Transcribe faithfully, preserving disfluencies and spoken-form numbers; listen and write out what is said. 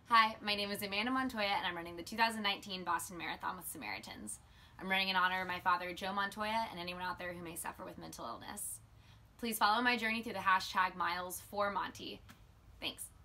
Hi, my name is Amanda Montoya and I'm running the two thousand nineteen Boston Marathon with Samaritans. I'm running in honor of my father, Joe Montoya, and anyone out there who may suffer with mental illness. Please follow my journey through the hashtag miles for Monty. Thanks.